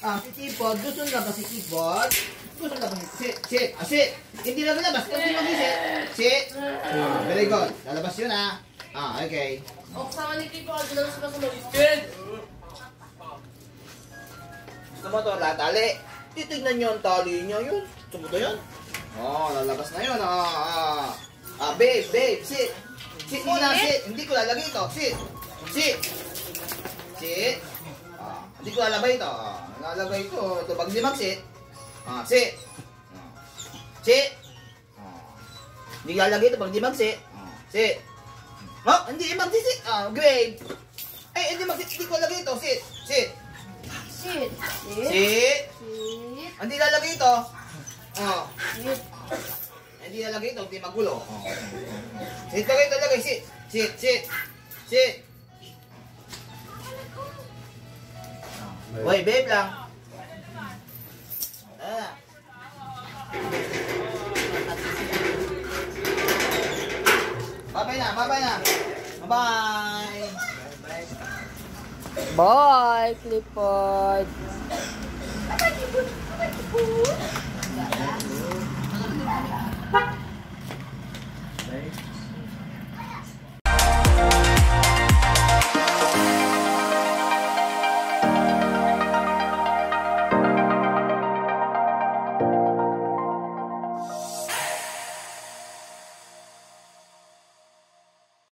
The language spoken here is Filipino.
Si Clifford, gusto nga ba si Clifford? Gusto nga ba si sit? Sit. Hindi na lalabas. Continue si sit. Very good. Lalabas yun okay. Sama ni Clifford, doon sa sumalit. Gusto mo ito, tali. Titignan nyo ang tali niya yun. Gusto mo ito yun? Lalabas na yun. Babe, sit. Sit muna, sit. Hindi ko lalagay ito. Sit. Hindi ko lalagay ito. Lalagay ito. Ito, pag di mag-sit. Sit. Sit. Hindi ko lalagay ito pag di mag-sit. Sit. Hindi mag-sit. Great. Hindi mag-sit. Hindi ko lalagay ito. Sit. Sit. Hindi lalagay ito. Hindi lalagay ito. Hindi magulo. Sit lagay. Sit. Uy, babe lang. Bye na. Bye. Bye, Clifford.